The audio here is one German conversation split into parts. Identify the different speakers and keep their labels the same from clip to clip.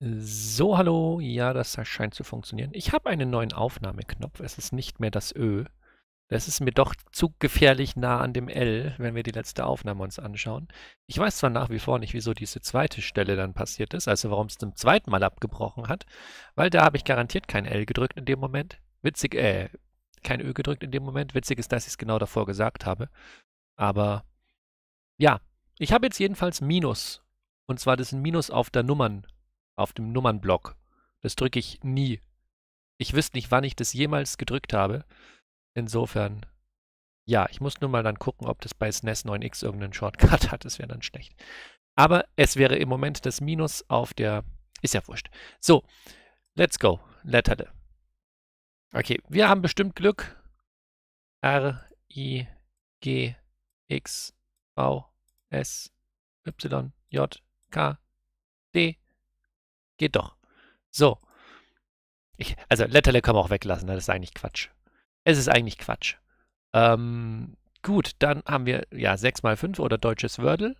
Speaker 1: So, hallo. Ja, das scheint zu funktionieren. Ich habe einen neuen Aufnahmeknopf. Es ist nicht mehr das Ö. Das ist mir doch zu gefährlich nah an dem L, wenn wir die letzte Aufnahme uns anschauen. Ich weiß zwar nach wie vor nicht, wieso diese zweite Stelle dann passiert ist, also warum es zum zweiten Mal abgebrochen hat, weil da habe ich garantiert kein L gedrückt in dem Moment. Witzig, kein Ö gedrückt in dem Moment. Witzig ist, dass ich es genau davor gesagt habe. Aber ja, ich habe jetzt jedenfalls Minus. Und zwar das ist ein Minus auf der Nummern, auf dem Nummernblock. Das drücke ich nie. Ich wüsste nicht, wann ich das jemals gedrückt habe. Insofern, ja, ich muss nur mal dann gucken, ob das bei SNES 9X irgendeinen Shortcut hat. Das wäre dann schlecht. Aber es wäre im Moment das Minus auf der... Ist ja wurscht. So, let's go. Letterle. Okay, wir haben bestimmt Glück. R, I, G, X, V, S, Y, J, K, D. Geht doch. So. Also, Letterle kann man auch weglassen. Das ist eigentlich Quatsch. Es ist eigentlich Quatsch. Gut, dann haben wir ja 6 mal 5 oder deutsches Wordle.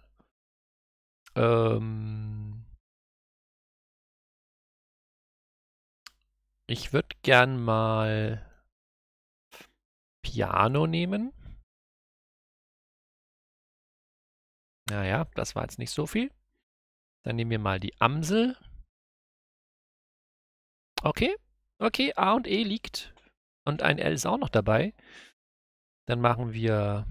Speaker 1: Ich würde gern mal Piano nehmen. Naja, das war jetzt nicht so viel. Dann nehmen wir mal die Amsel. Okay, okay, A und E liegt. Und ein L ist auch noch dabei. Dann machen wir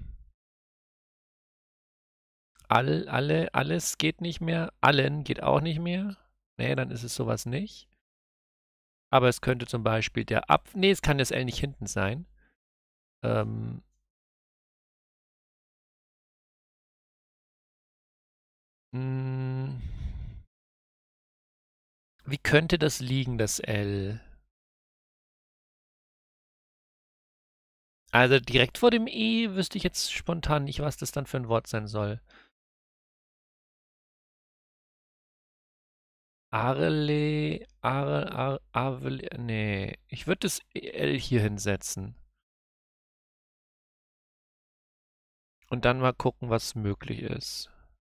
Speaker 1: alles geht nicht mehr. Allen geht auch nicht mehr. Nee, dann ist es sowas nicht. Aber es könnte zum Beispiel der Nee, es kann das L nicht hinten sein. Wie könnte das liegen, das L? Also direkt vor dem E wüsste ich jetzt spontan nicht, was das dann für ein Wort sein soll. Arle, Arle, nee. Ich würde das L hier hinsetzen. Und dann mal gucken, was möglich ist.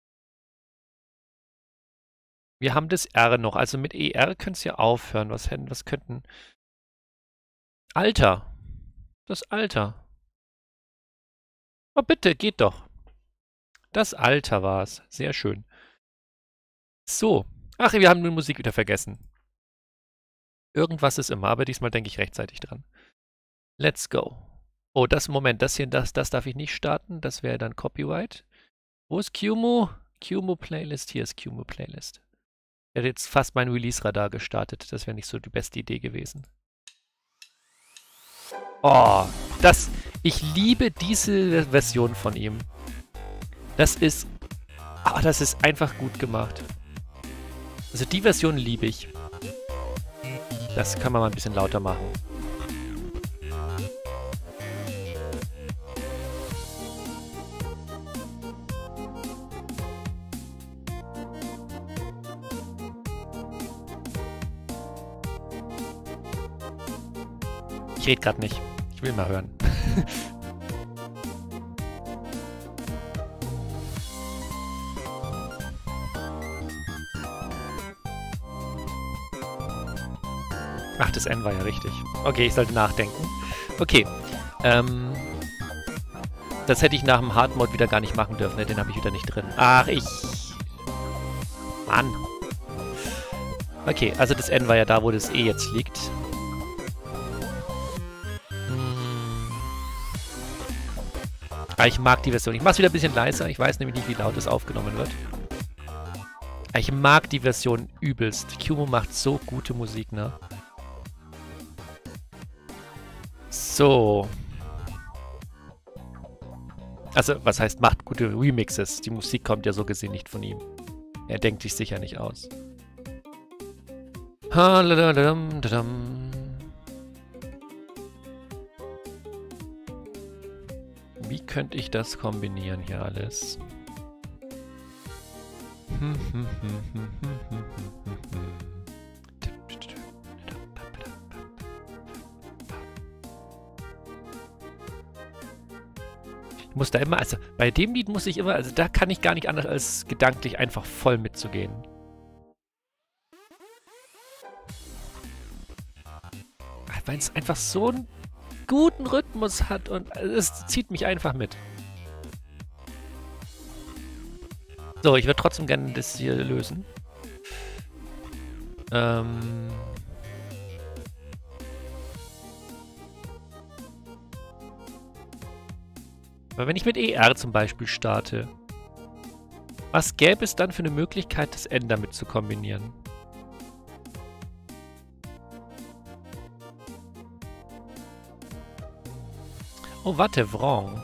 Speaker 1: Wir haben das R noch, also mit ER könnte es ja aufhören. Was könnten... Alter. Das Alter. Oh, bitte, geht doch. Das Alter war es. Sehr schön. So. Ach, wir haben die Musik wieder vergessen. Irgendwas ist immer, aber diesmal denke ich rechtzeitig dran. Let's go. Oh, Moment, das darf ich nicht starten. Das wäre dann Copyright. Wo ist QEMU? QEMU Playlist. Hier ist QEMU Playlist. Ich hätte jetzt fast mein Release-Radar gestartet. Das wäre nicht so die beste Idee gewesen. Oh, ich liebe diese Version von ihm. Das ist einfach gut gemacht. Also die Version liebe ich. Das kann man mal ein bisschen lauter machen. Ich rede gerade nicht. Ich will mal hören. Ach, das N war ja richtig. Okay, ich sollte nachdenken. Okay. Das hätte ich nach dem Hard Mode wieder gar nicht machen dürfen. Ne? Den habe ich wieder nicht drin. Ach, Mann. Okay, also das N war ja da, wo das E jetzt liegt. Ich mag die Version. Ich mache es wieder ein bisschen leiser. Ich weiß nämlich nicht, wie laut es aufgenommen wird. Ich mag die Version übelst. QEMU macht so gute Musik, ne? So. Also, was heißt, macht gute Remixes? Die Musik kommt ja so gesehen nicht von ihm. Er denkt sich sicher nicht aus. Wie könnte ich das kombinieren hier alles? Ich muss da immer, also bei dem Lied muss ich immer, also da kann ich gar nicht anders als gedanklich einfach voll mitzugehen. weil es einfach so einen guten Rhythmus hat und es zieht mich einfach mit. So, ich würde trotzdem gerne das hier lösen. Aber wenn ich mit ER zum Beispiel starte, was gäbe es dann für eine Möglichkeit, das N damit zu kombinieren? Oh, warte, wrong.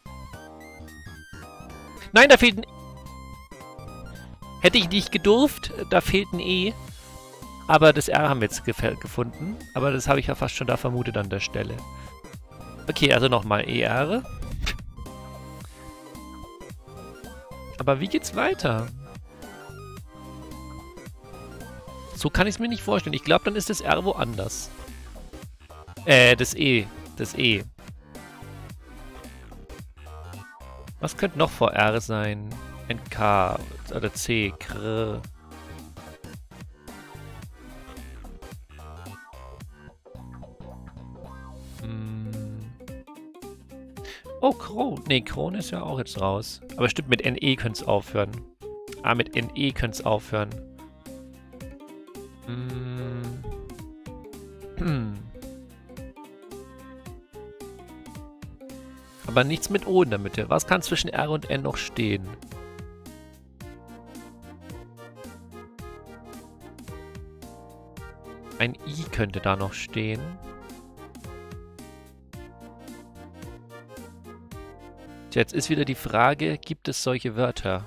Speaker 1: Nein, da fehlt ein... Hätte ich nicht gedurft, da fehlt ein E. Aber das R haben wir jetzt gefunden. Aber das habe ich ja fast schon da vermutet an der Stelle. Okay, also nochmal ER. Aber wie geht's weiter? So kann ich es mir nicht vorstellen. Ich glaube, dann ist das R woanders. Das E. Das E. Was könnte noch vor R sein? NK oder C. Kr. Oh, Kron. Nee, Kron ist ja auch jetzt raus. Aber stimmt, mit NE könnte es aufhören. Ah, mit NE könnte es aufhören. Aber nichts mit O in der Mitte. Was kann zwischen R und N noch stehen? Ein I könnte da noch stehen. Jetzt ist wieder die Frage, gibt es solche Wörter?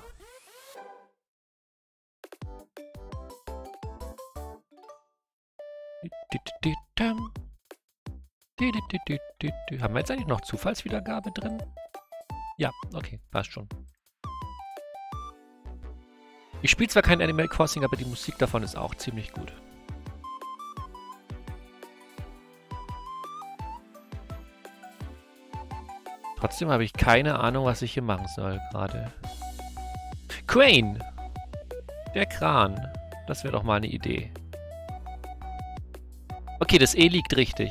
Speaker 1: Haben wir jetzt eigentlich noch Zufallswiedergabe drin? Ja, okay, passt schon. Ich spiele zwar kein Animal Crossing, aber die Musik davon ist auch ziemlich gut. Trotzdem habe ich keine Ahnung, was ich hier machen soll gerade. Crane! Der Kran. Das wäre doch mal eine Idee. Okay, das E liegt richtig.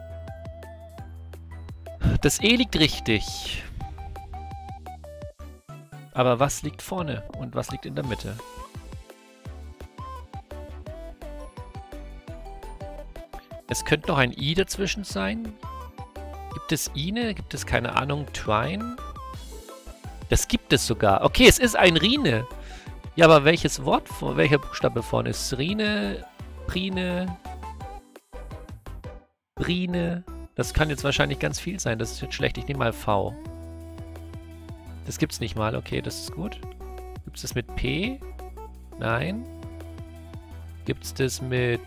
Speaker 1: Das E liegt richtig. Aber was liegt vorne und was liegt in der Mitte? Es könnte noch ein I dazwischen sein. Gibt es Ine? Gibt es, keine Ahnung, Twine? Das gibt es sogar. Okay, es ist ein Rine. Ja, aber welches Wort, welcher Buchstabe vorne ist? Rine, Prine, Brine. Das kann jetzt wahrscheinlich ganz viel sein. Das ist jetzt schlecht. Ich nehme mal V. Das gibt's nicht mal. Okay, das ist gut. Gibt es das mit P? Nein. Gibt es das mit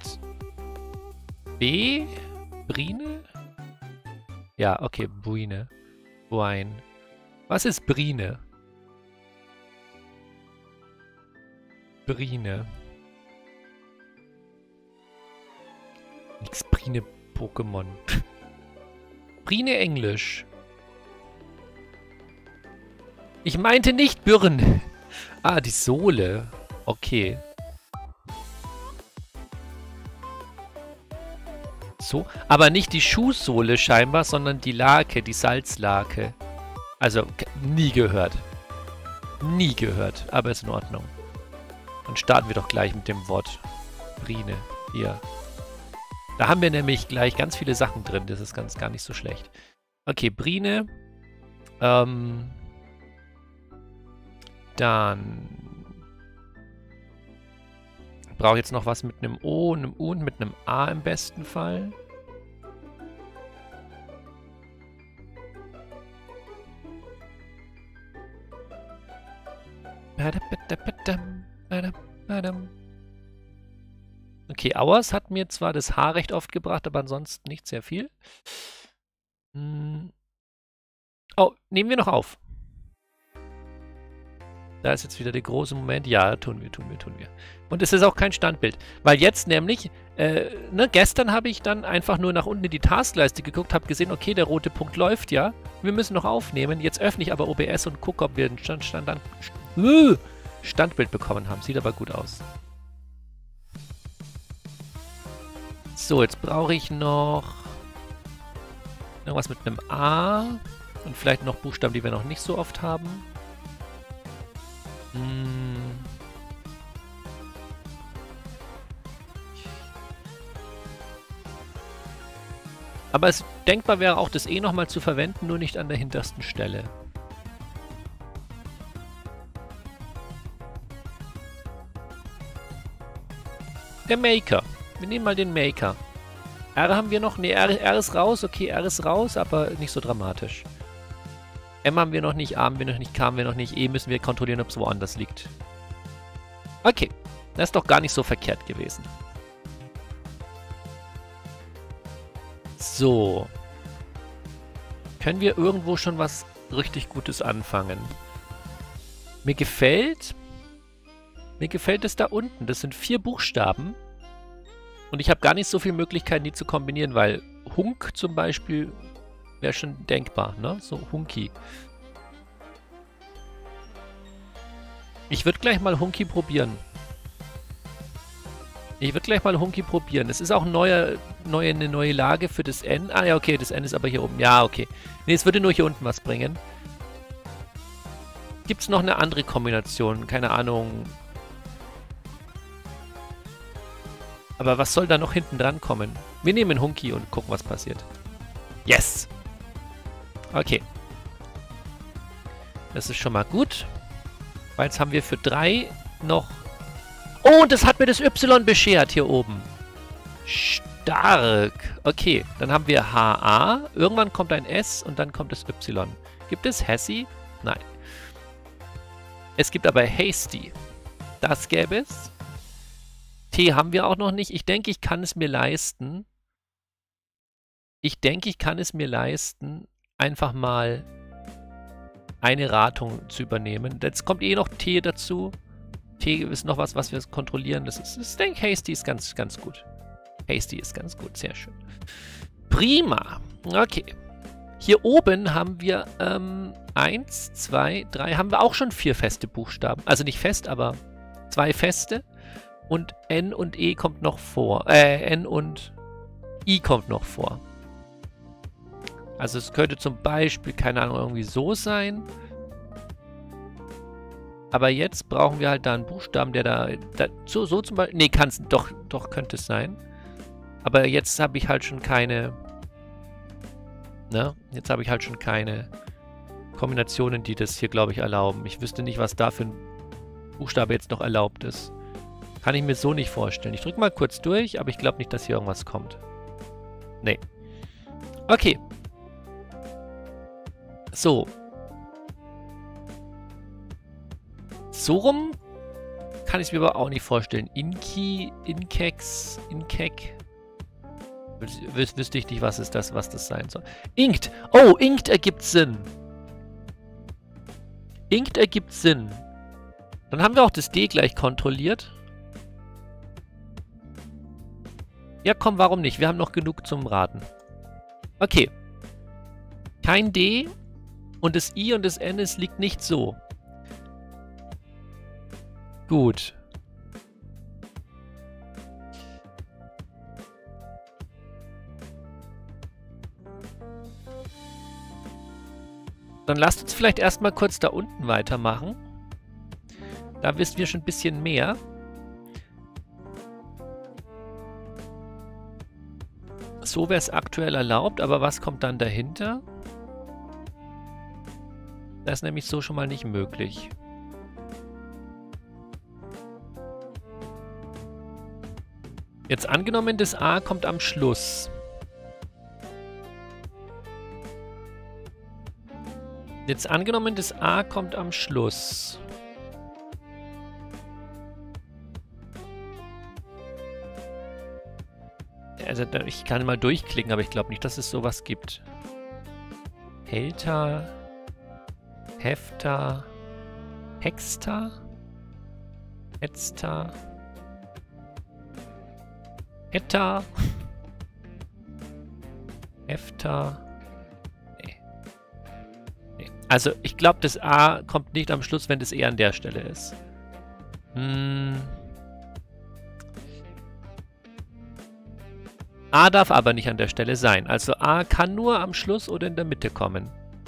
Speaker 1: B? Brine? Ja, okay, Brine. Wine. Was ist Brine? Brine. Nix Brine Pokémon. Brine Englisch. Ich meinte nicht Birne. Ah, die Sohle. Okay. So, aber nicht die Schuhsohle scheinbar, sondern die Lake, die Salzlake. Also, nie gehört. Nie gehört, aber ist in Ordnung. Dann starten wir doch gleich mit dem Wort Brine. Hier. Da haben wir nämlich gleich ganz viele Sachen drin. Das ist gar nicht so schlecht. Okay, Brine. Dann brauche ich jetzt noch was mit einem O, einem U und mit einem A im besten Fall. Okay, Auers hat mir zwar das H recht oft gebracht, aber ansonsten nicht sehr viel. Oh, nehmen wir noch auf. Da ist jetzt wieder der große Moment. Ja, tun wir. Und es ist auch kein Standbild. Weil jetzt nämlich, gestern habe ich dann einfach nur nach unten in die Taskleiste geguckt, habe gesehen, okay, der rote Punkt läuft ja. Wir müssen noch aufnehmen. Jetzt öffne ich aber OBS und gucke, ob wir ein Standbild bekommen haben. Sieht aber gut aus. So, jetzt brauche ich noch Irgendwas mit einem A. Und vielleicht noch Buchstaben, die wir noch nicht so oft haben. Aber es denkbar wäre auch, das E nochmal zu verwenden, nur nicht an der hintersten Stelle. Der Maker. Wir nehmen mal den Maker. R haben wir noch? Ne, R ist raus. Okay, R ist raus, aber nicht so dramatisch. M haben wir noch nicht, A haben wir noch nicht, K haben wir noch nicht. E müssen wir kontrollieren, ob es woanders liegt. Okay, das ist doch gar nicht so verkehrt gewesen. So. Können wir irgendwo schon was richtig Gutes anfangen? Mir gefällt es da unten. Das sind 4 Buchstaben. Und ich habe gar nicht so viele Möglichkeiten, die zu kombinieren, weil Hunk zum Beispiel wäre schon denkbar, ne? So Hunky. Ich würde gleich mal Hunky probieren. Es ist auch eine neue Lage für das N. Ah ja, okay, das N ist aber hier oben. Ja, okay. Ne, es würde nur hier unten was bringen. Gibt es noch eine andere Kombination? Keine Ahnung. Aber was soll da noch hinten dran kommen? Wir nehmen Hunky und gucken, was passiert. Yes! Okay. Das ist schon mal gut. Weil jetzt haben wir für 3 noch... Oh, und das hat mir das Y beschert hier oben. Stark. Okay, dann haben wir HA. Irgendwann kommt ein S und dann kommt das Y. Gibt es Hasty? Nein. Es gibt aber Hasty. Das gäbe es. T haben wir auch noch nicht. Ich denke, ich kann es mir leisten. Einfach mal eine Ratung zu übernehmen. Jetzt kommt eh noch T dazu. T ist noch was wir kontrollieren. Ich denke, Hasty ist ganz gut. Hasty ist ganz gut, sehr schön. Prima. Okay. Hier oben haben wir 1, 2, 3. Haben wir auch schon 4 feste Buchstaben. Also nicht fest, aber 2 feste. Und N und E kommt noch vor. N und I kommt noch vor. Also es könnte zum Beispiel, keine Ahnung, irgendwie so sein. Aber jetzt brauchen wir halt da einen Buchstaben, der so zum Beispiel... Nee, kann es doch könnte es sein. Aber jetzt habe ich halt schon keine... Ne? Jetzt habe ich halt schon keine Kombinationen, die das hier, glaube ich, erlauben. Ich wüsste nicht, was da für ein Buchstabe jetzt noch erlaubt ist. Kann ich mir so nicht vorstellen. Ich drücke mal kurz durch, aber ich glaube nicht, dass hier irgendwas kommt. Nee. Okay. So. So rum kann ich es mir aber auch nicht vorstellen. Inki, Inkex, Inkek. Wüsste ich nicht, was das sein soll. Inked. Oh, Inked ergibt Sinn. Inked ergibt Sinn. Dann haben wir auch das D gleich kontrolliert. Ja, komm, warum nicht? Wir haben noch genug zum Raten. Okay. Kein D und das I und das N, es liegt nicht so. Gut. Dann lasst uns vielleicht erstmal kurz da unten weitermachen. Da wissen wir schon ein bisschen mehr. So wäre es aktuell erlaubt, aber was kommt dann dahinter? Das ist nämlich so schon mal nicht möglich. Jetzt angenommen, das A kommt am Schluss. Jetzt angenommen, das A kommt am Schluss. Also ich kann mal durchklicken, aber ich glaube nicht, dass es sowas gibt. Helter, Hefter, Hexter, Hetzter, Hetta, Hefter. Nee. Nee. Also ich glaube, das A kommt nicht am Schluss, wenn das eher an der Stelle ist. A darf aber nicht an der Stelle sein. Also A kann nur am Schluss oder in der Mitte kommen.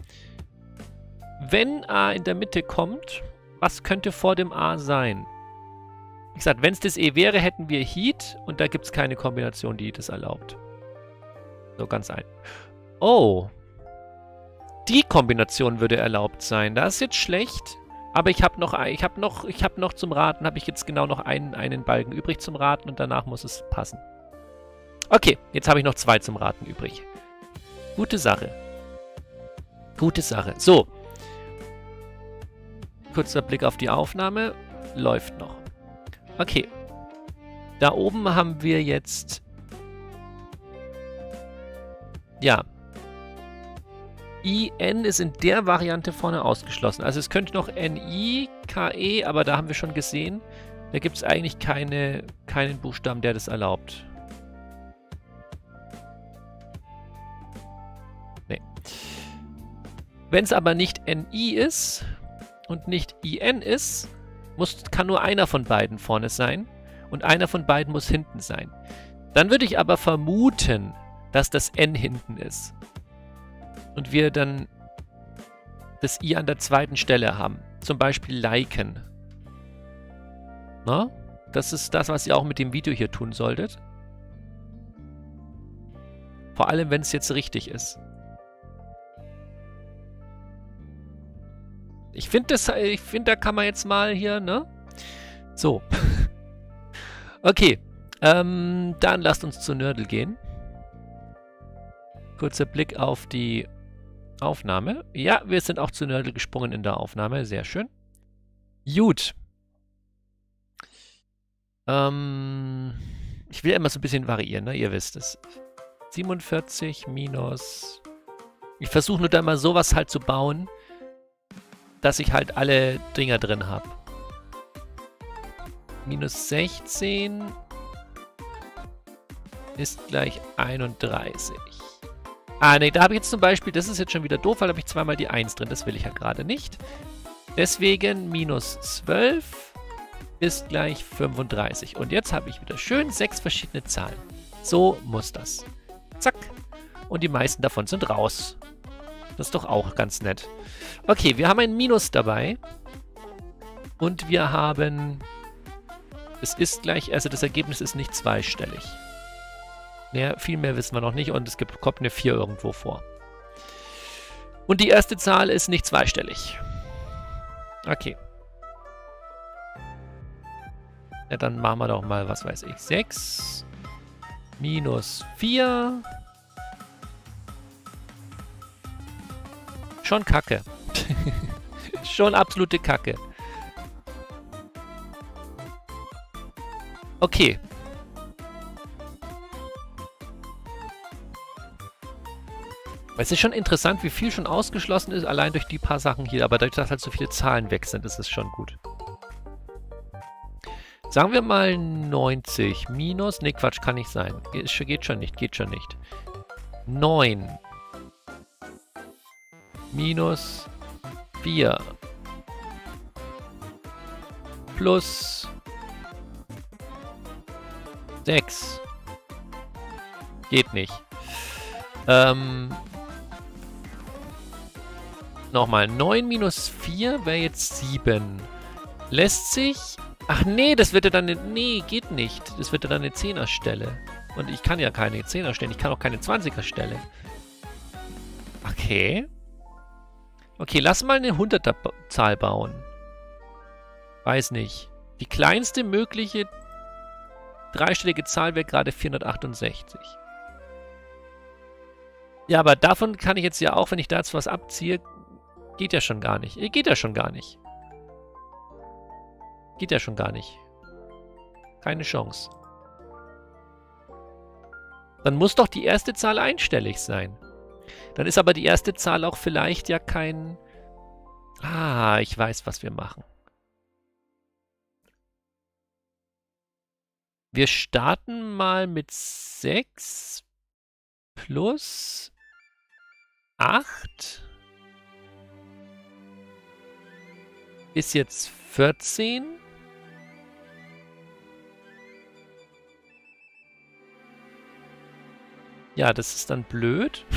Speaker 1: Wenn A in der Mitte kommt, was könnte vor dem A sein? Wie gesagt, wenn es das E wäre, hätten wir Heat und da gibt es keine Kombination, die das erlaubt. So ganz ein. Oh. Die Kombination würde erlaubt sein. Das ist jetzt schlecht. Aber ich habe noch zum Raten, habe ich jetzt genau noch einen Balken übrig zum Raten und danach muss es passen. Okay, jetzt habe ich noch 2 zum Raten übrig. Gute Sache. Gute Sache. So. Kurzer Blick auf die Aufnahme. Läuft noch. Okay. Da oben haben wir jetzt... Ja. IN ist in der Variante vorne ausgeschlossen. Also es könnte noch NI, KE, aber da haben wir schon gesehen, da gibt es eigentlich keinen Buchstaben, der das erlaubt. Nee. Wenn es aber nicht NI ist und nicht IN ist, kann nur einer von beiden vorne sein und einer von beiden muss hinten sein. Dann würde ich aber vermuten, dass das N hinten ist. Und wir dann das I an der zweiten Stelle haben. Zum Beispiel liken. Na? Das ist das, was ihr auch mit dem Video hier tun solltet. Vor allem, wenn es jetzt richtig ist. Ich finde, da kann man jetzt mal hier, ne? So. Okay. Dann lasst uns zu Nördel gehen. Kurzer Blick auf die Aufnahme. Ja, wir sind auch zu Nördel gesprungen in der Aufnahme. Sehr schön. Gut. Ich will immer so ein bisschen variieren, ne? Ihr wisst es. 47 minus... Ich versuche nur da mal sowas halt zu bauen, dass ich halt alle Dinger drin habe. Minus 16 ist gleich 31. Ah, ne, da habe ich jetzt zum Beispiel, das ist jetzt schon wieder doof, weil da habe ich zweimal die 1 drin. Das will ich ja gerade nicht. Deswegen minus 12 ist gleich 35. Und jetzt habe ich wieder schön 6 verschiedene Zahlen. So muss das. Zack. Und die meisten davon sind raus. Das ist doch auch ganz nett. Okay, wir haben ein Minus dabei. Und wir haben... Es ist gleich, also das Ergebnis ist nicht zweistellig. Naja, viel mehr wissen wir noch nicht und es kommt eine 4 irgendwo vor. Und die erste Zahl ist nicht zweistellig. Okay. Ja, dann machen wir doch mal, was weiß ich, 6 minus 4. Schon Kacke. Schon absolute Kacke. Okay. Es ist schon interessant, wie viel schon ausgeschlossen ist, allein durch die paar Sachen hier. Aber dadurch, dass halt so viele Zahlen weg sind, ist es schon gut. Sagen wir mal 90 minus... Ne, Quatsch, kann nicht sein. Geht schon nicht, geht schon nicht. 9 minus 4 plus 6. Geht nicht. Nochmal. 9 minus 4 wäre jetzt 7. Lässt sich... Ach nee, das wird ja dann... Nee, geht nicht. Das wird ja dann eine 10er-Stelle. Und ich kann ja keine 10er stellen. Ich kann auch keine 20er-Stelle. Okay. Okay, lass mal eine 100er-Zahl bauen. Weiß nicht. Die kleinste mögliche dreistellige Zahl wäre gerade 468. Ja, aber davon kann ich jetzt ja auch, wenn ich da jetzt was abziehe, geht ja schon gar nicht. Geht ja schon gar nicht. Geht ja schon gar nicht. Keine Chance. Dann muss doch die erste Zahl einstellig sein. Dann ist aber die erste Zahl auch vielleicht ja kein... Ah, ich weiß, was wir machen. Wir starten mal mit 6 plus 8 ist jetzt 14. Ja, das ist dann blöd.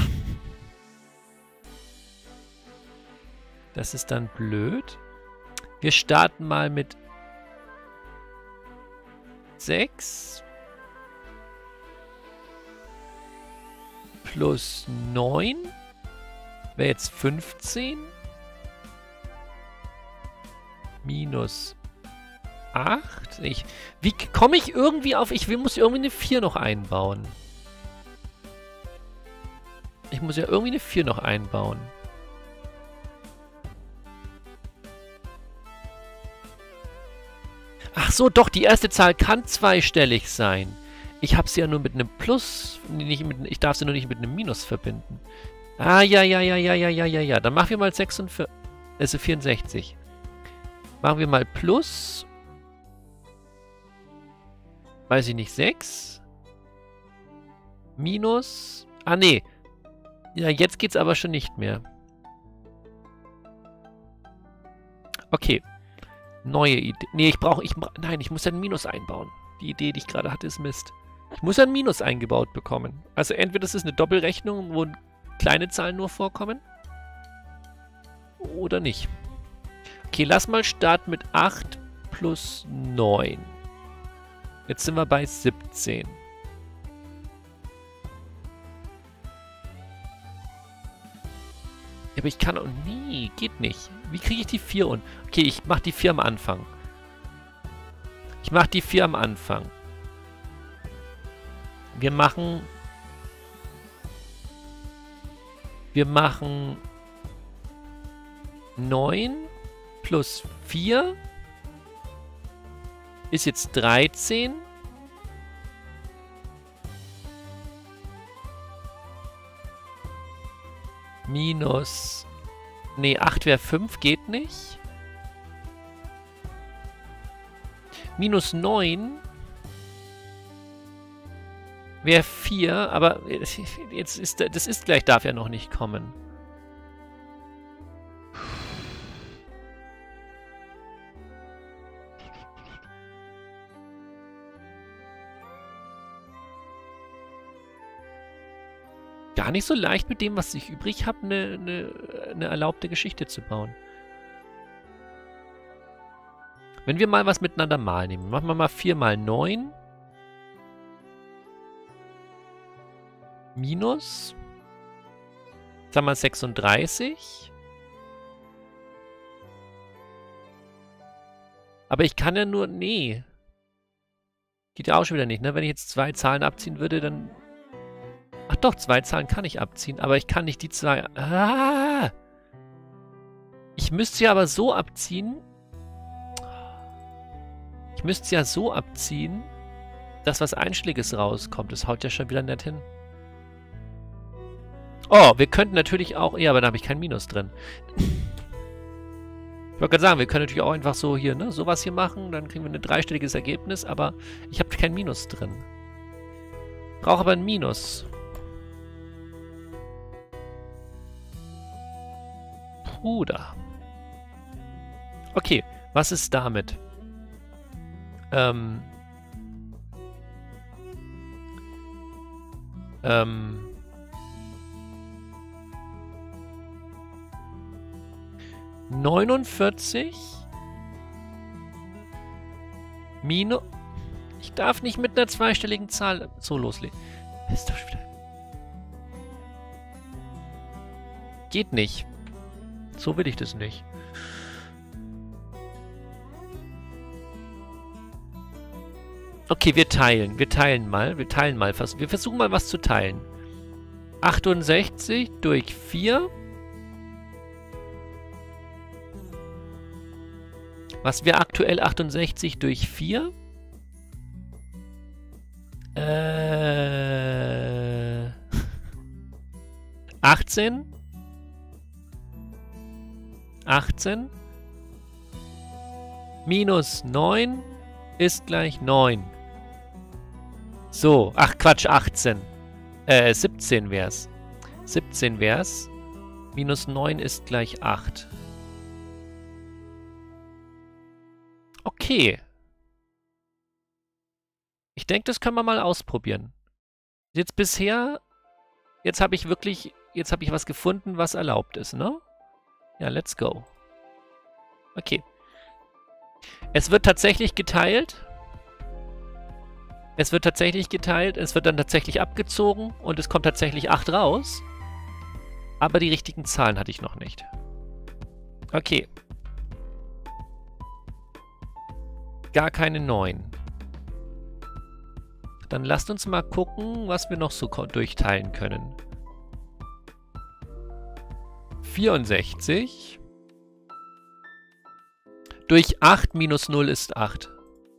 Speaker 1: Das ist dann blöd. Wir starten mal mit 6 plus 9 wäre jetzt 15 minus 8. Wie komme ich irgendwie auf... Ich muss irgendwie eine 4 noch einbauen. Ich muss ja irgendwie eine 4 noch einbauen. Ach so, doch, die erste Zahl kann zweistellig sein. Ich habe sie ja nur mit einem Plus, ich darf sie nur nicht mit einem Minus verbinden. Ah, ja. Dann machen wir mal 46, also 64. Machen wir mal Plus. Weiß ich nicht, 6. Minus. Ah, nee. Ja, jetzt geht's aber schon nicht mehr. Okay. Neue Idee. Nee, nein, ich muss ja ein Minus einbauen. Die Idee, die ich gerade hatte, ist Mist. Ich muss ja ein Minus eingebaut bekommen. Also entweder das ist eine Doppelrechnung, wo kleine Zahlen nur vorkommen. Oder nicht. Okay, lass mal starten mit 8 plus 9. Jetzt sind wir bei 17. Aber ich kann auch... Nee, geht nicht. Wie kriege ich die 4 und... Okay, ich mache die 4 am Anfang. Ich mache die 4 am Anfang. Wir machen 9 plus 4 ist jetzt 13. Minus... Nee, 8 wäre 5, geht nicht. Minus 9 wäre 4, aber jetzt ist das ist gleich, darf ja noch nicht kommen. Gar nicht so leicht mit dem, was ich übrig habe, eine erlaubte Geschichte zu bauen. Wenn wir mal was miteinander mal nehmen, machen wir mal 4 mal 9. Minus. Sagen wir 36. Aber ich kann ja nur... Nee. Geht ja auch schon wieder nicht, ne? Wenn ich jetzt 2 Zahlen abziehen würde, dann... Ach doch, 2 Zahlen kann ich abziehen, aber ich kann nicht die 2... Ah! Ich müsste ja aber so abziehen... Ich müsste ja so abziehen, dass was Einschlägiges rauskommt. Das haut ja schon wieder nicht hin. Oh, wir könnten natürlich auch... Ja, aber da habe ich kein Minus drin. Ich wollte gerade sagen, wir können natürlich auch einfach so hier, ne, sowas hier machen. Dann kriegen wir ein dreistelliges Ergebnis, aber ich habe kein Minus drin. Brauche aber ein Minus. Bruder. Okay, was ist damit? 49 minus... Ich darf nicht mit einer zweistelligen Zahl so loslegen. Ist doch wieder... Geht nicht. So will ich das nicht. Okay, wir teilen. Wir teilen mal. Wir versuchen mal was zu teilen. 68 durch 4. Was wäre aktuell 68 durch 4? 18. 18. Minus 9 ist gleich 9. So, ach Quatsch, 18. 17 wär's. 17 wär's. Minus 9 ist gleich 8. Okay. Ich denke, das können wir mal ausprobieren. Jetzt bisher Jetzt habe ich wirklich, jetzt habe ich was gefunden, was erlaubt ist, ne? Ja, let's go. Okay. Es wird tatsächlich geteilt. Es wird tatsächlich geteilt. Es wird dann tatsächlich abgezogen. Und es kommt tatsächlich 8 raus. Aber die richtigen Zahlen hatte ich noch nicht. Okay. Gar keine 9. Dann lasst uns mal gucken, was wir noch so durchteilen können. 64 durch 8 minus 0 ist 8.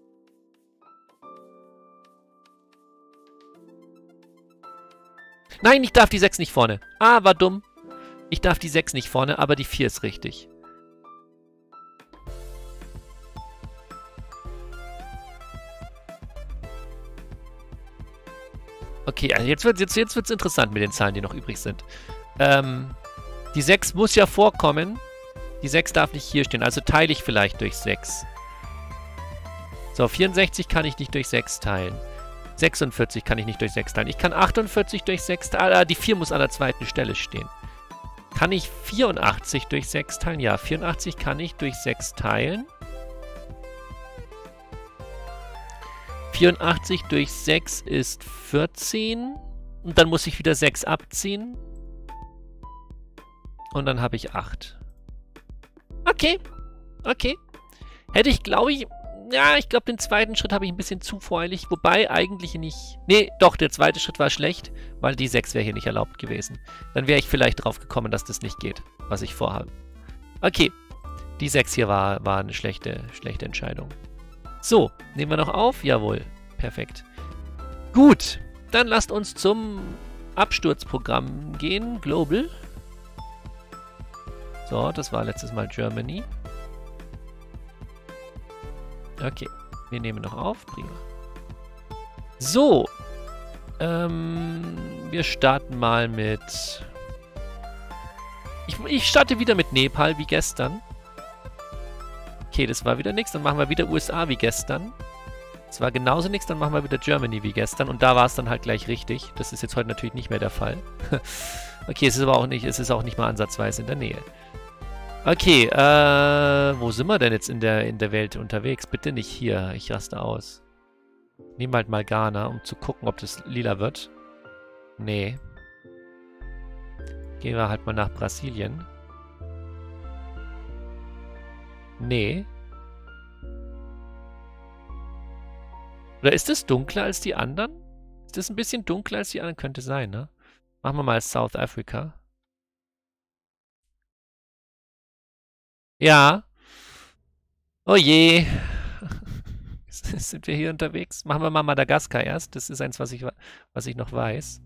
Speaker 1: Nein, ich darf die 6 nicht vorne. Ah, war dumm. Ich darf die 6 nicht vorne, aber die 4 ist richtig. Okay, also jetzt wird's interessant mit den Zahlen, die noch übrig sind. Die 6 muss ja vorkommen. Die 6 darf nicht hier stehen, also teile ich vielleicht durch 6. So, 64 kann ich nicht durch 6 teilen. 46 kann ich nicht durch 6 teilen. Ich kann 48 durch 6 teilen. Ah, die 4 muss an der zweiten Stelle stehen. Kann ich 84 durch 6 teilen? Ja, 84 kann ich durch 6 teilen. 84 durch 6 ist 14. Und dann muss ich wieder 6 abziehen. Und dann habe ich 8. Okay. Okay. Hätte ich, glaube ich... Ja, ich glaube, den zweiten Schritt habe ich ein bisschen zu voreilig. Wobei eigentlich nicht... Nee, doch, der zweite Schritt war schlecht, weil die 6 wäre hier nicht erlaubt gewesen. Dann wäre ich vielleicht drauf gekommen, dass das nicht geht, was ich vorhabe. Okay. Die 6 hier war eine schlechte Entscheidung. So, nehmen wir noch auf? Jawohl. Perfekt. Gut. Dann lasst uns zum Absturzprogramm gehen. Global. So, das war letztes Mal Germany. Okay, wir nehmen noch auf. Prima. So. Wir starten mal mit... Ich starte wieder mit Nepal, wie gestern. Okay, das war wieder nichts. Dann machen wir wieder USA wie gestern. Das war genauso nichts. Dann machen wir wieder Germany wie gestern. Und da war es dann halt gleich richtig. Das ist jetzt heute natürlich nicht mehr der Fall. Okay, es ist auch nicht mal ansatzweise in der Nähe. Okay, wo sind wir denn jetzt in der Welt unterwegs? Bitte nicht hier, ich raste aus. Nehmen halt mal Ghana, um zu gucken, ob das lila wird. Nee. Gehen wir halt mal nach Brasilien. Nee. Oder ist es dunkler als die anderen? Ist das ein bisschen dunkler als die anderen? Könnte sein, ne? Machen wir mal South Africa. Ja. Oh je. Sind wir hier unterwegs? Machen wir mal Madagaskar erst. Das ist eins, was ich noch weiß.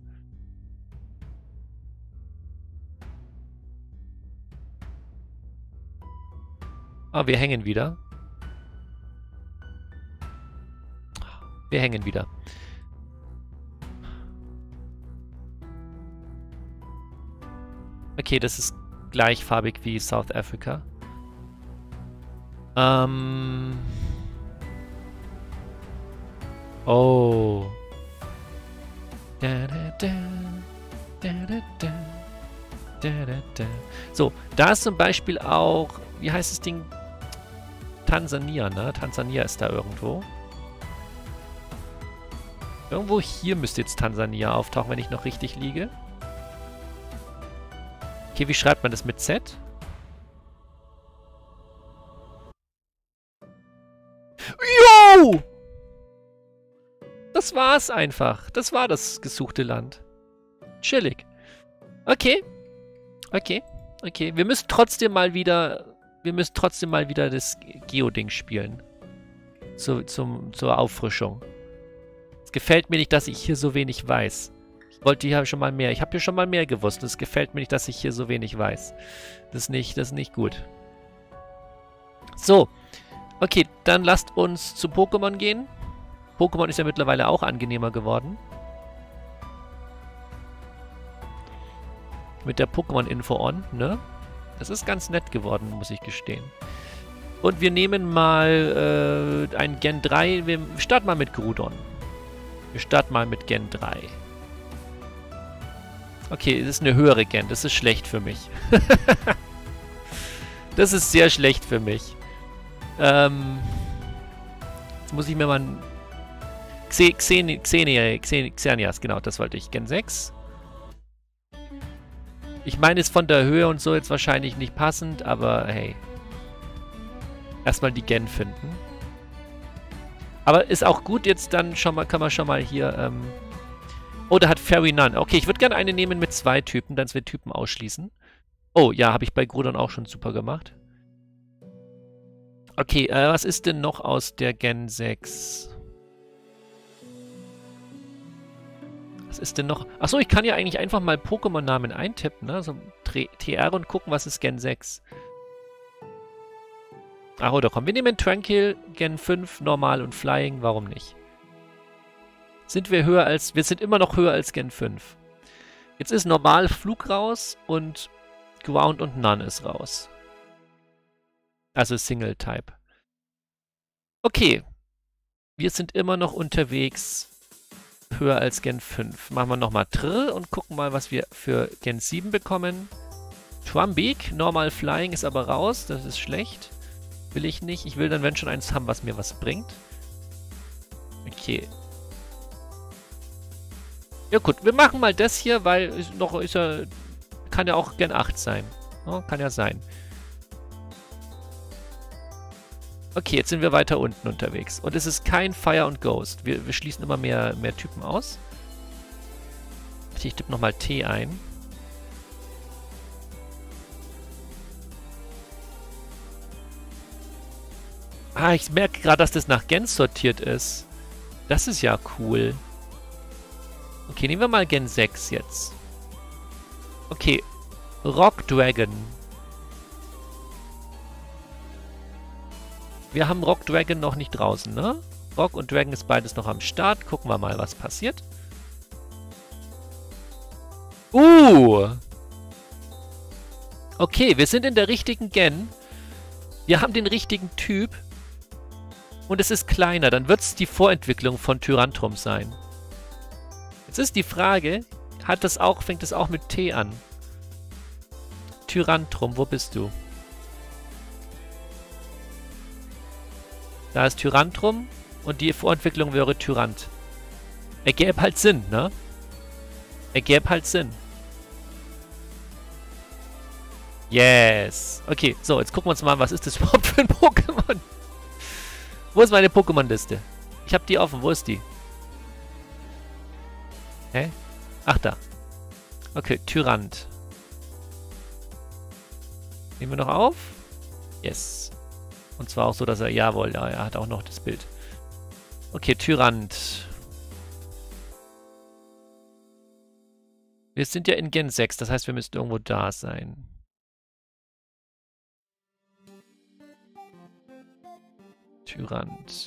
Speaker 1: Oh, wir hängen wieder. Wir hängen wieder. Okay, das ist gleichfarbig wie South Africa. Oh. So, da ist zum Beispiel auch, wie heißt das Ding? Tansania, ne? Tansania ist da irgendwo. Irgendwo hier müsste jetzt Tansania auftauchen, wenn ich noch richtig liege. Okay, wie schreibt man das mit Z? Jo! Das war's einfach. Das war das gesuchte Land. Chillig. Okay. Okay. Okay. Wir müssen trotzdem mal wieder das Geo-Ding spielen. Zur Auffrischung. Es gefällt mir nicht, dass ich hier so wenig weiß. Ich wollte hier schon mal mehr. Ich habe hier schon mal mehr gewusst. Es gefällt mir nicht, dass ich hier so wenig weiß. Das ist nicht gut. So. Okay, dann lasst uns zu Pokémon gehen. Pokémon ist ja mittlerweile auch angenehmer geworden. Mit der Pokémon-Info on, ne? Das ist ganz nett geworden, muss ich gestehen. Und wir nehmen mal ein Gen 3. Wir starten mal mit Groudon. Wir starten mal mit Gen 3. Okay, das ist eine höhere Gen. Das ist schlecht für mich. Das ist sehr schlecht für mich. Jetzt muss ich mir mal ein... Xerneas, genau, das wollte ich. Gen 6. Ich meine, ist von der Höhe und so jetzt wahrscheinlich nicht passend, aber hey. Erstmal die Gen finden. Aber ist auch gut, jetzt dann schon mal, kann man schon mal hier, oh, da hat Fairy None. Okay, ich würde gerne eine nehmen mit 2 Typen, dann 2 Typen ausschließen. Oh, ja, habe ich bei Grudon auch schon super gemacht. Okay, was ist denn noch aus der Gen 6? Was ist denn noch? Achso, ich kann ja eigentlich einfach mal Pokémon-Namen eintippen, ne? So TR und gucken, was ist Gen 6. Ach, oder komm, wir nehmen Tranquil, Gen 5, Normal und Flying, warum nicht? Sind wir höher als... Wir sind immer noch höher als Gen 5. Jetzt ist Normal Flug raus und Ground und None ist raus. Also Single-Type. Okay. Wir sind immer noch unterwegs höher als Gen 5. Machen wir nochmal Trrr und gucken mal, was wir für Gen 7 bekommen. Trumbeak, Normal Flying ist aber raus. Das ist schlecht. Will ich nicht. Ich will dann, wenn schon, eins haben, was mir was bringt. Okay. Ja gut, wir machen mal das hier, weil kann ja auch Gen 8 sein. Ja, kann ja sein. Okay, jetzt sind wir weiter unten unterwegs. Und es ist kein Fire und Ghost. Wir schließen immer mehr Typen aus. Ich tippe nochmal T ein. Ah, ich merke gerade, dass das nach Gens sortiert ist. Das ist ja cool. Okay, nehmen wir mal Gen 6 jetzt. Okay. Rock Dragon. Wir haben Rock Dragon noch nicht draußen, ne? Rock und Dragon ist beides noch am Start. Gucken wir mal, was passiert. Okay, wir sind in der richtigen Gen. Wir haben den richtigen Typ. Und es ist kleiner. Dann wird es die Vorentwicklung von Tyrantrum sein. Jetzt ist die Frage, fängt das auch mit T an? Tyrantrum, wo bist du? Da ist Tyrantrum und die Vorentwicklung wäre Tyrant. Ergäbe halt Sinn, ne? Ergäbe halt Sinn. Yes. Okay, so, jetzt gucken wir uns mal an, was ist das überhaupt für ein Pokémon? Wo ist meine Pokémon-Liste? Ich habe die offen, wo ist die? Hä? Ach, da. Okay, Tyrant. Nehmen wir noch auf? Yes. Und zwar auch so, dass jawohl, ja, er hat auch noch das Bild. Okay, Tyrant. Wir sind ja in Gen 6, das heißt, wir müssten irgendwo da sein. Tyrant.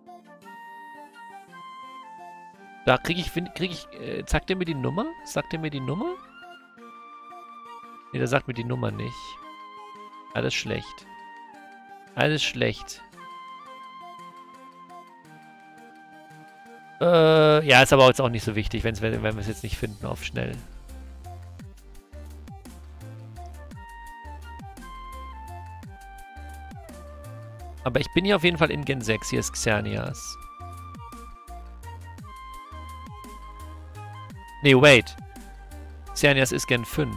Speaker 1: Da sagt er mir die Nummer? Sagt er mir die Nummer? Ne, der sagt mir die Nummer nicht. Alles schlecht. Alles schlecht. Ja, ist aber jetzt auch nicht so wichtig, wenn wir es jetzt nicht finden auf schnell. Aber ich bin hier auf jeden Fall in Gen 6. Hier ist Xerneas. Nee, wait. Xerneas ist Gen 5.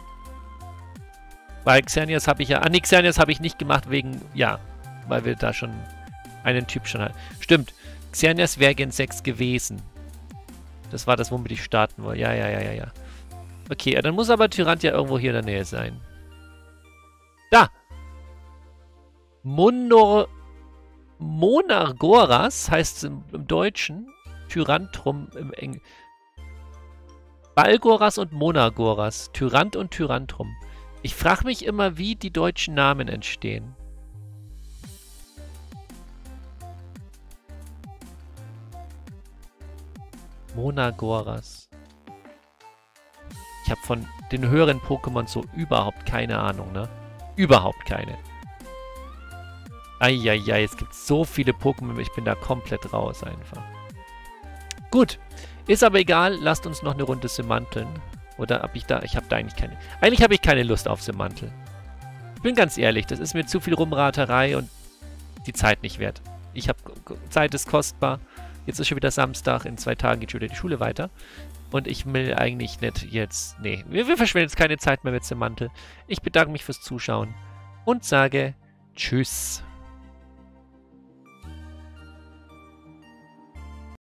Speaker 1: Weil Xerneas habe ich ja... Ah, nee, Xerneas habe ich nicht gemacht wegen... Ja, weil wir da schon einen Typ schon hatten. Stimmt. Xerneas wäre Gen 6 gewesen. Das war das, womit ich starten wollte. Ja. Okay, dann muss aber Tyrant ja irgendwo hier in der Nähe sein. Da! Monargoras heißt es im Deutschen. Tyrantrum im Englischen. Balgoras und Monargoras. Tyrant und Tyrantrum. Ich frage mich immer, wie die deutschen Namen entstehen. Monargoras. Ich habe von den höheren Pokémon so überhaupt keine Ahnung, ne? Überhaupt keine. Eieiei, es gibt so viele Pokémon, ich bin da komplett raus einfach. Gut, ist aber egal, lasst uns noch eine Runde Semanteln. Oder habe ich habe da eigentlich keine... Eigentlich habe ich keine Lust auf Simmantel. Ich bin ganz ehrlich, das ist mir zu viel Rumraterei und die Zeit nicht wert. Zeit ist kostbar. Jetzt ist schon wieder Samstag, in 2 Tagen geht schon wieder die Schule weiter. Und ich will eigentlich nicht jetzt... Nee, wir verschwenden jetzt keine Zeit mehr mit Simmantel. Ich bedanke mich fürs Zuschauen und sage Tschüss.